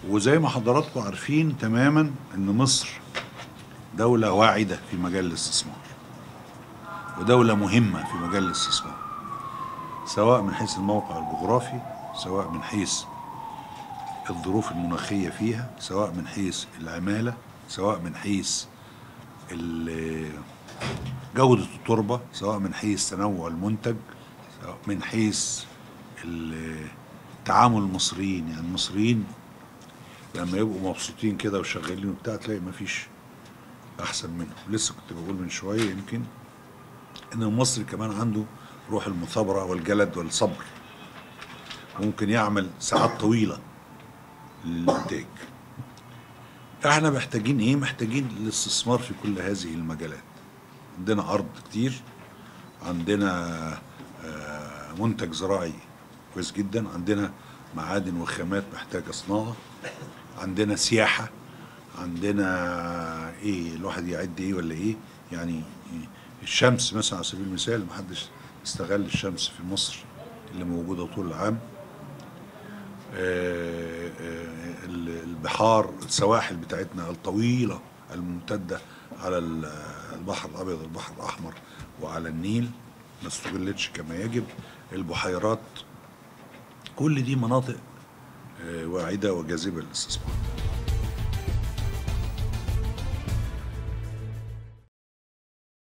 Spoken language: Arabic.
وزي ما حضراتكم عارفين تماما ان مصر دولة واعدة في مجال الاستثمار، ودولة مهمة في مجال الاستثمار، سواء من حيث الموقع الجغرافي، سواء من حيث الظروف المناخية فيها، سواء من حيث العمالة، سواء من حيث جودة التربة، سواء من حيث تنوع المنتج، سواء من حيث تعامل المصريين. يعني المصريين لما يبقوا مبسوطين كده وشغالين وبتاع تلاقي مفيش احسن منهم. لسه كنت بقول من شويه يمكن ان المصري كمان عنده روح المثابره والجلد والصبر، ممكن يعمل ساعات طويله للانتاج. احنا محتاجين ايه؟ محتاجين الاستثمار في كل هذه المجالات. عندنا ارض كتير، عندنا منتج زراعي كويس جدا، عندنا معادن وخامات محتاجه صناعه، عندنا سياحه، عندنا ايه الواحد يعد ايه ولا ايه يعني. الشمس مثلا على سبيل المثال محدش استغل الشمس في مصر اللي موجوده طول العام. البحار، السواحل بتاعتنا الطويله الممتده على البحر الابيض والبحر الاحمر وعلى النيل ما استغلتش كما يجب. البحيرات، كل دي مناطق واعده وجاذبه للاستثمار.